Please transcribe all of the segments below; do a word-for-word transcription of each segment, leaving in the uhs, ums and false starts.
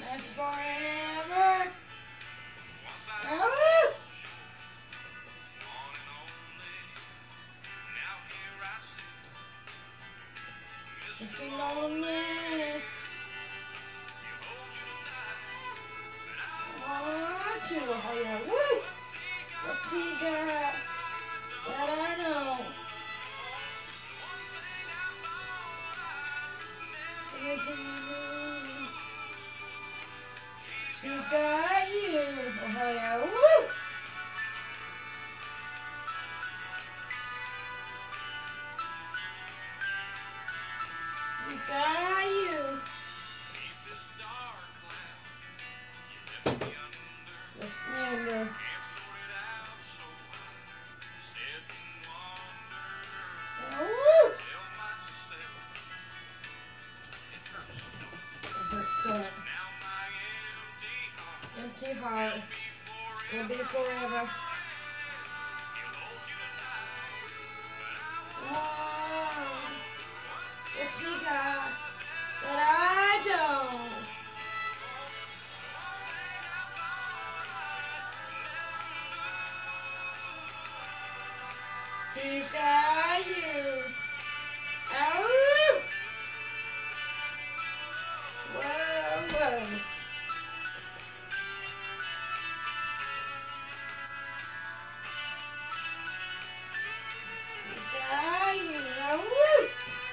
That's forever. Oh. Mister Lonely. One, two, oh yeah, woo! What's he got that I know? He's got you, oh yeah, woo! He's got you. Lift me under. Oh, woo! It hurts, don't it? Empty heart will be forever. Oh, what's he got that I don't? He's got you. Oh, whoa, whoa. He's got you. Oh, woo.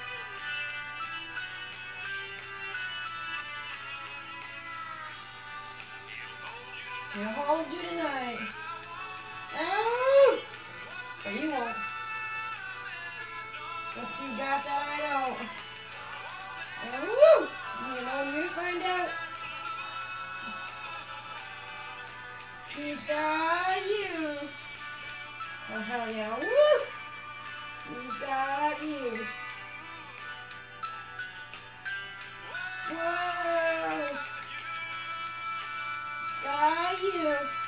He'll hold you tonight. Oh, or you won't. What's you got that I don't? Oh, you know, you're to find out. He's got you. Oh, hell yeah. Woo! He's got you. Whoa! He's got you.